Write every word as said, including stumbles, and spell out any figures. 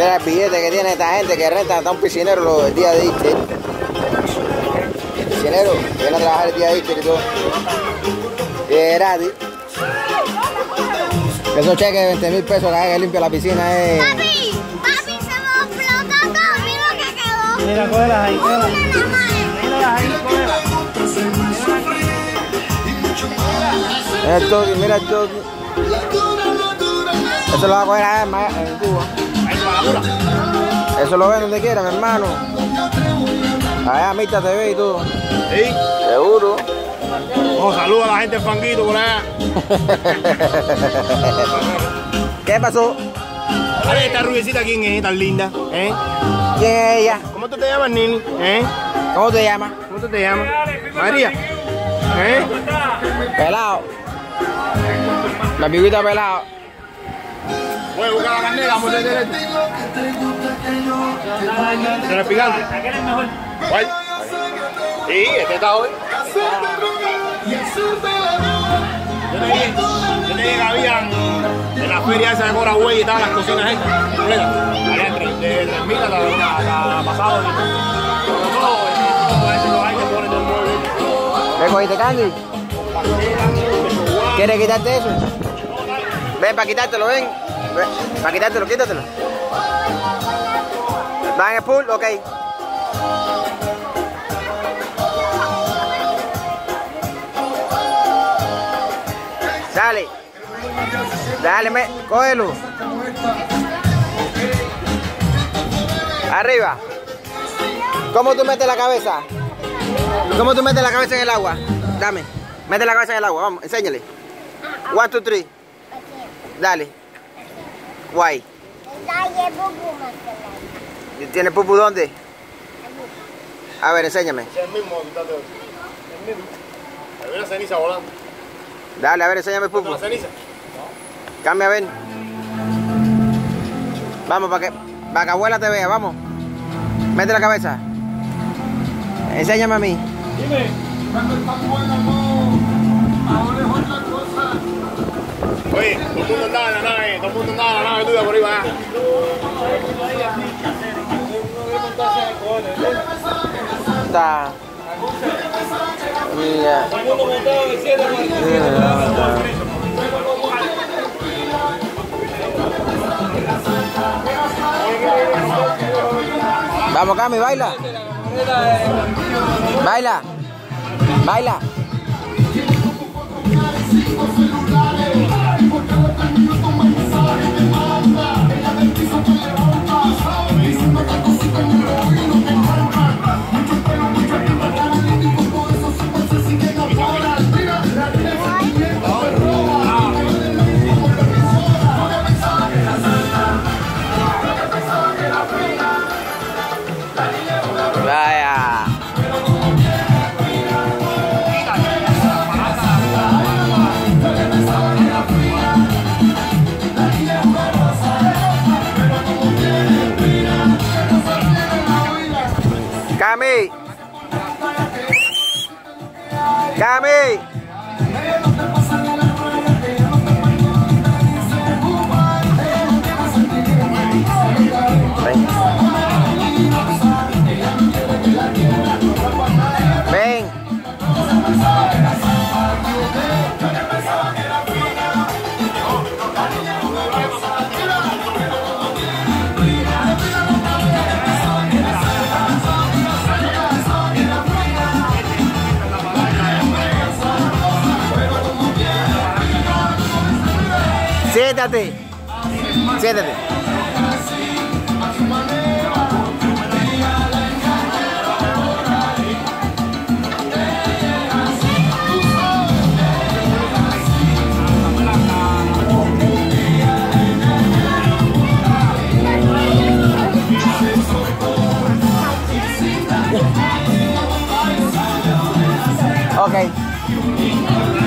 Mira el billete que tiene esta gente que renta hasta un piscinero los, el día de Easter. El piscinero viene a trabajar el día de Easter y todo. Y es gratis. Esos cheques de veinte mil pesos cada vez que limpia la piscina es... Papi, papi, se me explotó todo. Mira lo que quedó. Mira, cógelas ahí, cógelas. Míralas ahí, cógelas. Mira el toque, mira el toque. Eso lo va a coger allá en, en Cuba. Eso lo ven donde quiera, mi hermano. Allá Mita T V y todo. ¿Sí? Seguro. Oh, saluda a la gente del Fanguito por allá. ¿Qué pasó? Dale, esta rubiecita, ¿quién es? Tan linda, ¿eh? ¿Quién es ella? ¿Cómo tú te llamas, Nini? ¿Eh? ¿Cómo te llamas? ¿Cómo tú te llamas? María. ¿Eh? Pelado. La pibita pelado. Voy a buscar la carnera, vamos a hacer esto. ¿Será picante? ¿Aquel es mejor? ¿Cuál? Sí, este está hoy. Yo te dije, yo te dije que habían en la feria esa de Coragüey y estaban las cocinas ahí. Allá entre de tres mil a la pasada. Pero todo, todo eso lo hay que poner todo el mueble. ¿Me cogiste candy? ¿Quieres quitarte eso? Ven para quitártelo, ven. Ven, para quitártelo, quítatelo. ¿Va en el pool? Ok. Dale. Dale, me, cógelo. Arriba. ¿Cómo tú metes la cabeza? ¿Cómo tú metes la cabeza en el agua? Dame. Mete la cabeza en el agua, vamos, enséñale. One, two, three. Dale. Guay. ¿Tiene pupu dónde? A ver, enséñame. Es el mismo, quítate el mismo. Hay una ceniza volando. Dale, a ver, enséñame el pupu. ¿La ceniza? Cambia, a ver. Vamos, para que, para que abuela te vea, vamos. Mete la cabeza. Enséñame a mí. Dime. Oye, todo el mundo andaba en la nave, todo el mundo andaba en la nave tuya por ahí, va. Está. Mira. Vamos, Cami, baila. Baila. Baila. Vaya. Cami. Cami. Ven. Ven. Siéntate. Siéntate. Ok.